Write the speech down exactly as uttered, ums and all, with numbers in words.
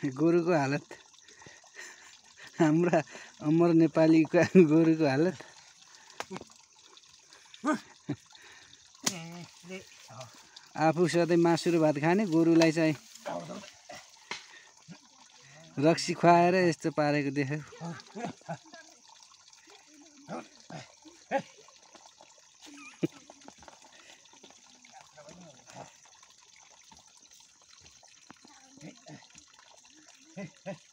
गोरुको हालत हाम्रा अमर नेपालीका गोरुको हालत आफू सधैँ मासु र भात खाने गोरुलाई चाहिँ रक्सी खुवाएर यस्तो पारेको देख्यो। Hey, hey.